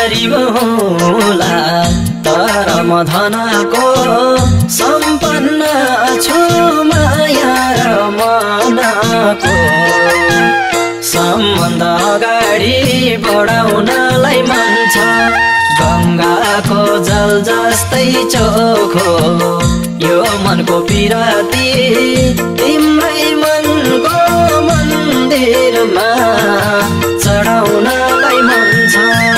गरीब होला तर म धनको सम्पन्न छु माया र मनको सम्बन्ध अगाडि बढाउनलाई मन छ गङ्गाको जल जस्तै चोखो यो मनको पिराती तिम्रै मनको मन्दिरमा चढाउनलाई मन छ